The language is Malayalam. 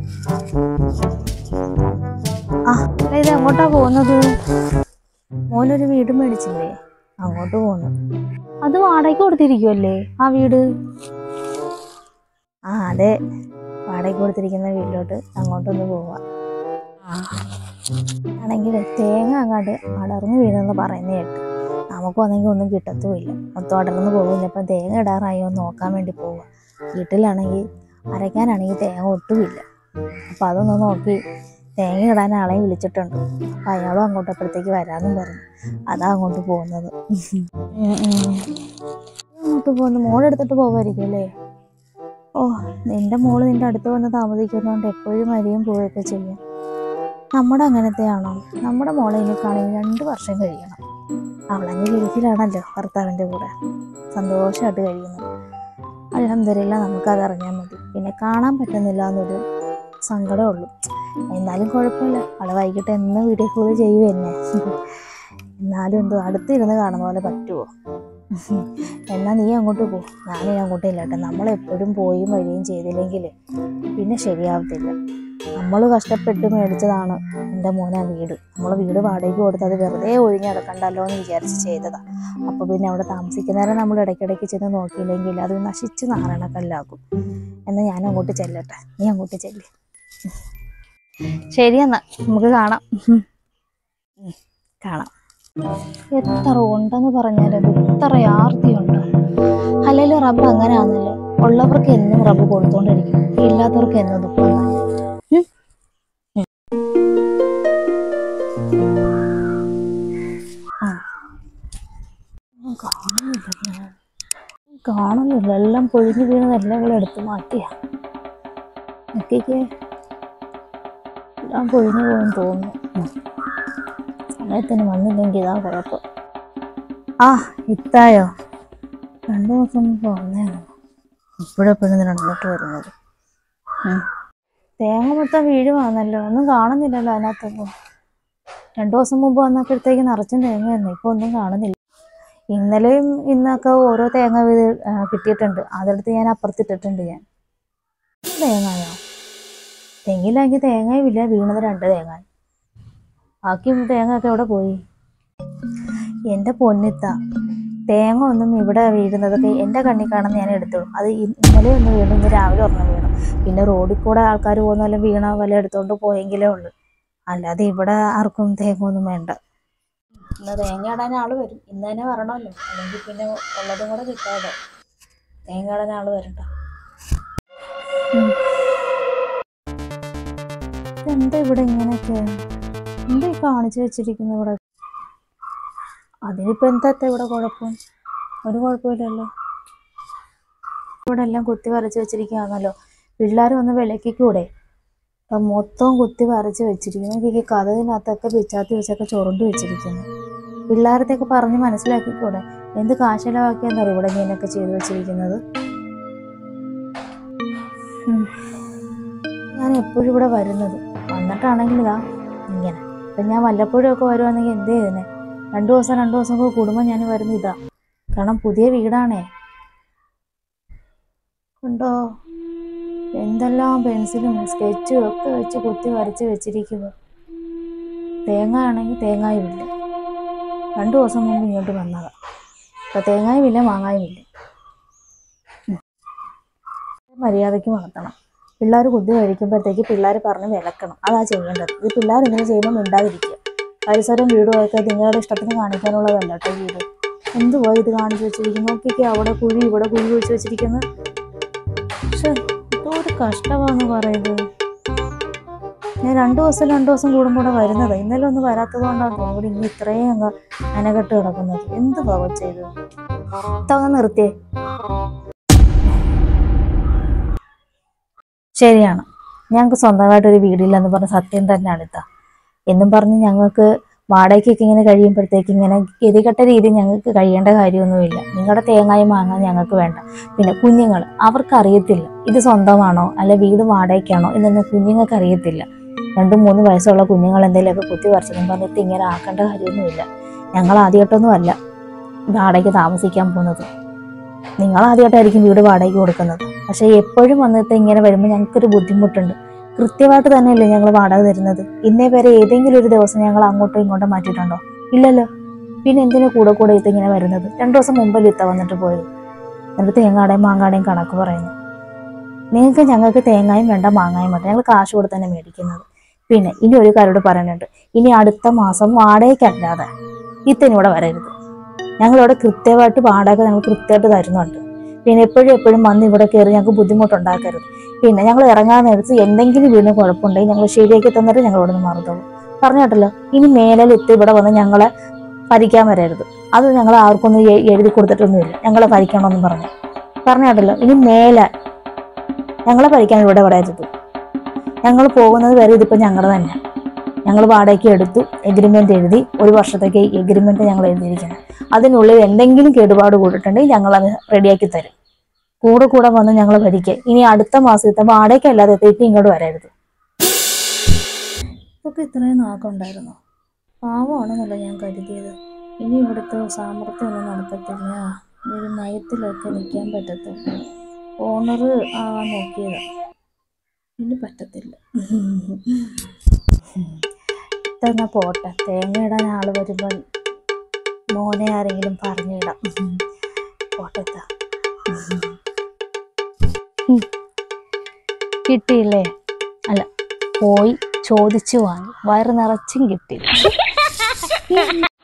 ആ ഇത് എങ്ങോട്ടാ പോകുന്നത്? മോനൊരു വീട് മേടിച്ചില്ലേ, അങ്ങോട്ട് പോകുന്നു. അത് വാടകയ്ക്ക് കൊടുത്തിരിക്കുമല്ലേ ആ വീട്? ആ അതെ, വാടകയ്ക്ക് കൊടുത്തിരിക്കുന്ന വീട്ടിലോട്ട് അങ്ങോട്ടൊന്ന് പോവാ. ആണെങ്കിൽ തേങ്ങ അങ്ങോട്ട് അടർന്നു വീണെന്ന് പറയുന്ന കേട്ട്. നമുക്ക് വന്നെങ്കിൽ ഒന്നും കിട്ടത്തുമില്ല, മൊത്തം അടർന്നു പോകില്ല. അപ്പം തേങ്ങ ഇടാറായോ നോക്കാൻ വേണ്ടി പോവുക. വീട്ടിലാണെങ്കിൽ അരയ്ക്കാനാണെങ്കിൽ തേങ്ങ ഒട്ടുമില്ല. അപ്പം അതൊന്ന് നോക്കി തേങ്ങ ഇടാൻ ആളെയും വിളിച്ചിട്ടുണ്ട്. അപ്പം അയാളും അങ്ങോട്ടപ്പോഴത്തേക്ക് വരാമെന്നും പറഞ്ഞു. അതാ അങ്ങോട്ട് പോകുന്നത്. അങ്ങോട്ട് പോകുന്നു, മോളെടുത്തിട്ട് പോകുമായിരിക്കും അല്ലേ? ഓ, നിന്റെ മോള് നിന്റെ അടുത്ത് വന്ന് താമസിക്കുന്നതുകൊണ്ട് എപ്പോഴും വരികയും പോവുകയൊക്കെ ചെയ്യും. നമ്മുടെ അങ്ങനത്തെയാണോ? നമ്മുടെ മോളെ ഇനി കാണുമെങ്കിൽ 2 വർഷം കഴിയണം. അവളങ്ങ് ഗൾഫിലാണല്ലോ ഭർത്താവിൻ്റെ കൂടെ സന്തോഷമായിട്ട് കഴിയുന്നു. അൽഹംദുലില്ലാ, നമുക്കതറിഞ്ഞാൽ മതി. പിന്നെ കാണാൻ പറ്റുന്നില്ല എന്നൊരു സങ്കടമേ ഉള്ളൂ. എന്നാലും കുഴപ്പമില്ല, അവളെ വൈകിട്ട് എന്ന് വീഡിയോ കോൾ ചെയ്യും എന്നെ. എന്നാലും എന്തോ അടുത്തിരുന്ന് കാണുന്ന പോലെ പറ്റുമോ? എന്നാൽ നീ അങ്ങോട്ട് പോ, ഞാനീ അങ്ങോട്ട് ഇല്ലട്ടെ. നമ്മളെപ്പോഴും പോയും വരികയും ചെയ്തില്ലെങ്കിൽ പിന്നെ ശരിയാവത്തില്ല. നമ്മൾ കഷ്ടപ്പെട്ട് മേടിച്ചതാണ് എൻ്റെ മോനെ വീട്. നമ്മൾ വീട് വാടകയ്ക്ക് കൊടുത്ത് അത് വെറുതെ ഒഴിഞ്ഞ് കിടക്കണ്ടല്ലോ എന്ന് വിചാരിച്ച് ചെയ്തതാണ്. അപ്പോൾ പിന്നെ അവിടെ താമസിക്കുന്നവരെ നമ്മൾ ഇടയ്ക്കിടയ്ക്ക് ചെന്ന് നോക്കിയില്ലെങ്കിൽ അത് നശിച്ച് നാരണക്കല്ലാക്കും. എന്നാൽ ഞാൻ അങ്ങോട്ട് ചെല്ലട്ടെ, നീ അങ്ങോട്ട് ചെല്ല്. ശരിയെന്നാ, നമുക്ക് കാണാം. കാണാം. എത്ര ഉണ്ടെന്ന് പറഞ്ഞാലും ഇത്ര ആർത്തിയുണ്ട്. അല്ലെങ്കിൽ റബ്ബ് അങ്ങനെയാണല്ലോ, ഉള്ളവർക്ക് എന്നും റബ്ബ് കൊടുത്തോണ്ടിരിക്കും, ഇല്ലാത്തവർക്ക് എന്നും ദുഃഖം തന്നെ. കാണുന്നില്ല, എല്ലാം പൊഴിഞ്ഞു വീണതെല്ലാം കൂടെ എടുത്ത് മാറ്റിയ എല്ലാം പൊഴിഞ്ഞു പോകുമെന്ന് തോന്നുന്നു. സമയത്തിന് വന്നില്ലെങ്കിൽ ഇതാ കുഴപ്പം. ആ ഇത്തായോ, 2 ദിവസം മുമ്പ് വന്നേനോ, ഇപ്പോഴെപ്പോഴും രണ്ടിലോട്ട് വരുന്നത്. തേങ്ങ മൊത്തം വീഴുവാന്നല്ലോ, ഒന്നും കാണുന്നില്ലല്ലോ അതിനകത്തൊന്നും. 2 ദിവസം മുമ്പ് വന്നപ്പോഴത്തേക്ക് നിറച്ചും തേങ്ങ തന്നെ, ഇപ്പോൾ ഒന്നും കാണുന്നില്ല. ഇന്നലെയും ഇന്നൊക്കെ ഓരോ തേങ്ങ കിട്ടിയിട്ടുണ്ട്, അതെടുത്ത് ഞാൻ അപ്പുറത്തിട്ടിട്ടുണ്ട്. ഞാൻ തേങ്ങയോ, തെങ്ങിലാണെങ്കിൽ തേങ്ങയും ഇല്ല, വീണത് 2 തേങ്ങ. ബാക്കി തേങ്ങയൊക്കെ എവിടെ പോയി? എൻ്റെ പൊന്നിത്ത, തേങ്ങ ഒന്നും ഇവിടെ വീഴുന്നതൊക്കെ എൻ്റെ കണ്ണിൽ കാണുന്ന ഞാൻ എടുത്തോളും. അത് ഇന്നലെ ഒന്ന് വീണു, ഇന്ന് രാവിലെ ഒരെണ്ണം വീണു. പിന്നെ റോഡിൽ കൂടെ ആൾക്കാർ പോകുന്ന വീണ വല്ല എടുത്തോണ്ട് പോയെങ്കിലേ ഉള്ളൂ, അല്ലാതെ ഇവിടെ ആർക്കും തേങ്ങ ഒന്നും വേണ്ട. ഇന്ന് തേങ്ങ ഇടാൻ ആൾ വരും, ഇന്ന് തന്നെ വരണമല്ലോ, അല്ലെങ്കിൽ പിന്നെ ഉള്ളതും കൂടെ കിട്ടാതെ. തേങ്ങ ഇടാൻ ആൾ വരണ്ട. എന്താ ഇവിടെ ഇങ്ങനെയൊക്കെ, എന്താ ഈ കാണിച്ചു വെച്ചിരിക്കുന്നത് ഇവിടെ? അതിനിപ്പോൾ എന്താ ഇവിടെ കുഴപ്പം? ഒരു കുഴപ്പമില്ലല്ലോ. ഇവിടെ എല്ലാം കുത്തി വരച്ച് വെച്ചിരിക്കുകയാണല്ലോ, പിള്ളേർ വന്ന് വിളക്കിക്കൂടെ? അപ്പം മൊത്തം കുത്തി വരച്ച് വെച്ചിരിക്കുന്നു. എനിക്ക് കഥകിനകത്തൊക്കെ പിച്ചാത്തി വെച്ചൊക്കെ ചുരുണ്ട് വെച്ചിരിക്കുന്നു. പിള്ളേരത്തെയൊക്കെ പറഞ്ഞ് മനസ്സിലാക്കിക്കൂടെ? എന്ത് കാശലവാക്കിയെന്നറിയോ ഇവിടെ ഇങ്ങനെയൊക്കെ ചെയ്തു വെച്ചിരിക്കുന്നത്? ഞാൻ എപ്പോഴും ഇവിടെ വരുന്നത്, വന്നിട്ടാണെങ്കിൽ ഇതാ ഇങ്ങനെ. ഇപ്പം ഞാൻ വല്ലപ്പോഴും ഒക്കെ വരുവാണെങ്കിൽ എന്ത് ചെയ്തേനെ? 2 ദിവസം ഒക്കെ കൂടുമ്പോൾ ഞാൻ വരുന്ന ഇതാ. കാരണം പുതിയ വീടാണേ. ഉണ്ടോ, എന്തെല്ലാം പെൻസിലും സ്കെച്ചും ഒക്കെ വെച്ച് കുത്തി വരച്ച് വെച്ചിരിക്കുന്നു. തേങ്ങ ആണെങ്കിൽ തേങ്ങായും ഇല്ല. 2 ദിവസം മുമ്പ് ഇങ്ങോട്ട് വന്നതാ, അപ്പം തേങ്ങായും ഇല്ല, മാങ്ങായും ഇല്ല. മര്യാദയ്ക്ക് വളർത്തണം. പിള്ളേർ കുത്തി കഴിക്കുമ്പോഴത്തേക്ക് പിള്ളേർ പറഞ്ഞ് വിലക്കണം, അതാ ചെയ്യേണ്ടത്. ഈ പിള്ളേർ ഇങ്ങനെ ചെയ്യുമ്പോൾ മിണ്ടാതിരിക്കുക. പരിസരം വീടുമൊക്കെ നിങ്ങളുടെ ഇഷ്ടത്തിന് കാണിക്കാനുള്ളതല്ല കേട്ടോ വീട്. എന്തുവാ ഇത് കാണിച്ചു വെച്ചിരിക്കുന്നു? നോക്കിക്കോ, അവിടെ കുഴി ഇവിടെ കുഴി വെച്ച് വെച്ചിരിക്കുന്നത്. പക്ഷെ എന്തോ ഒരു കഷ്ടമാണെന്ന് പറയുന്നത്. ഞാൻ 2 ദിവസം കൂടുമ്പോൾ വരുന്നത്, ഇന്നലെ ഒന്നും വരാത്തത് കൊണ്ടാണ് തോന്നുന്നു ഇനി ഇത്രയും അങ്ങ് അനകെട്ട് കിടക്കുന്നത്. എന്ത് പാവം ചെയ്ത് തവണ നിർത്തിയേ. ശരിയാണ്, ഞങ്ങൾക്ക് സ്വന്തമായിട്ടൊരു വീടില്ലെന്ന് പറഞ്ഞ സത്യം തന്നെ അടുത്ത എന്നും പറഞ്ഞ് ഞങ്ങൾക്ക് വാടകയ്ക്കൊക്കെ ഇങ്ങനെ കഴിയുമ്പോഴത്തേക്ക് ഇങ്ങനെ ഗതികെട്ട രീതിയിൽ ഞങ്ങൾക്ക് കഴിയേണ്ട കാര്യമൊന്നുമില്ല. നിങ്ങളുടെ തേങ്ങായും മാങ്ങാൻ ഞങ്ങൾക്ക് വേണ്ട. പിന്നെ കുഞ്ഞുങ്ങൾ, അവർക്ക് അറിയത്തില്ല ഇത് സ്വന്തമാണോ അല്ല വീട് വാടകയ്ക്കാണോ എന്നൊന്നും കുഞ്ഞുങ്ങൾക്ക് അറിയത്തില്ല. 2-3 വയസ്സുള്ള കുഞ്ഞുങ്ങൾ എന്തെങ്കിലുമൊക്കെ കുത്തി വരച്ചെന്നും പറഞ്ഞിട്ട് ഇങ്ങനെ ആക്കേണ്ട കാര്യമൊന്നുമില്ല. ഞങ്ങൾ ആദ്യമായിട്ടൊന്നും അല്ല വാടകയ്ക്ക് താമസിക്കാൻ പോകുന്നത്. നിങ്ങൾ ആദ്യമായിട്ടായിരിക്കും വീട് വാടകയ്ക്ക് കൊടുക്കുന്നത്. പക്ഷേ എപ്പോഴും വന്നിട്ട് ഇങ്ങനെ വരുമ്പോൾ ഞങ്ങൾക്കൊരു ബുദ്ധിമുട്ടുണ്ട്. കൃത്യമായിട്ട് തന്നെയല്ലേ ഞങ്ങൾ വാടക തരുന്നത്. ഇന്നേ വരെ ഏതെങ്കിലും ഒരു ദിവസം ഞങ്ങൾ അങ്ങോട്ടും ഇങ്ങോട്ടും മാറ്റിയിട്ടുണ്ടോ? ഇല്ലല്ലോ. പിന്നെ എന്തിനാ കൂടെ കൂടെ ഇങ്ങനെ വരുന്നത്? 2 ദിവസം മുമ്പല്ലേ ഇത്ത വന്നിട്ട് പോയത്. എന്നിട്ട് തേങ്ങാടേയും മാങ്ങാടേയും കണക്ക് പറയുന്നു. നിങ്ങൾക്ക് ഞങ്ങൾക്ക് തേങ്ങായും വേണ്ട മാങ്ങായും വേണ്ട, ഞങ്ങൾ കാശ് കൊടുത്ത് തന്നെ മേടിക്കുന്നത്. പിന്നെ ഇനി ഒരു കാര്യം പറയാനുണ്ട്. ഇനി അടുത്ത മാസം വാടകയ്ക്കല്ലാതെ ഇത്തനിവിടെ വരരുത്. ഞങ്ങളിവിടെ കൃത്യമായിട്ട് വാടക ഞങ്ങൾ കൃത്യമായിട്ട് തരുന്നുണ്ട്. പിന്നെ എപ്പോഴും വന്ന് ഇവിടെ കയറി ഞങ്ങൾക്ക് ബുദ്ധിമുട്ടുണ്ടാക്കരുത്. പിന്നെ ഞങ്ങൾ ഇറങ്ങാൻ നേരത്ത് എന്തെങ്കിലും വീടിന് കുഴപ്പമുണ്ടെങ്കിൽ ഞങ്ങൾ ശരിയാക്കി തന്നിട്ട് ഞങ്ങൾ ഇവിടെ നിന്ന് മാറത്തുള്ളൂ. പറഞ്ഞു കേട്ടല്ലോ. ഇനി മേലിൽ ഇവിടെ വന്ന് ഞങ്ങളെ ഭരിക്കാൻ വരരുത്. അത് ഞങ്ങൾ ആർക്കൊന്നും എഴുതി കൊടുത്തിട്ടൊന്നുമില്ല ഞങ്ങളെ ഭരിക്കണമെന്നും പറഞ്ഞു കേട്ടല്ലോ. ഇനി മേലെ ഞങ്ങളെ ഭരിക്കാൻ ഇവിടെ വരരുത്. ഞങ്ങൾ പോകുന്നത് വരെ ഇതിപ്പോൾ ഞങ്ങളുടെ തന്നെ. ഞങ്ങൾ വാടകയ്ക്ക് എടുത്തു, എഗ്രിമെന്റ് എഴുതി, 1 വർഷത്തേക്ക് എഗ്രിമെന്റ് ഞങ്ങൾ എഴുതിയിരിക്കണം. അതിനുള്ളിൽ എന്തെങ്കിലും കേടുപാട് കൂടിയിട്ടുണ്ടെങ്കിൽ ഞങ്ങൾ അത് റെഡിയാക്കി തരും. കൂടെ വന്ന് ഞങ്ങൾ ഭരിക്കുക. ഇനി അടുത്ത മാസത്തെ വാടകയ്ക്കല്ലാതെ തെറ്റി ഇങ്ങോട്ട് വരരുത്. ഇതൊക്കെ ഇത്രയും നാക്കുണ്ടായിരുന്നു. പാവമാണെന്നല്ല ഞാൻ കരുതിയത്. ഇനി ഇവിടുത്തെ സാമർത്ഥ്യമൊന്നും നടക്കത്തില്ല. ഒരു നയത്തിലൊക്കെ നിൽക്കാൻ പറ്റത്തുള്ളൂ. ഓണർ ആവാൻ നോക്കിയത് ഇനി പറ്റത്തില്ല. ഇതെന്നാ പോട്ടെ. തേങ്ങ ഇടാൻ ആൾ വരുമ്പോൾ മോനെ ആരെങ്കിലും പറഞ്ഞിടാം. പോട്ടെ. കിട്ടിയില്ലേ? അല്ല, പോയി ചോദിച്ചു വാങ്ങി വയറ് നിറച്ചും കിട്ടി.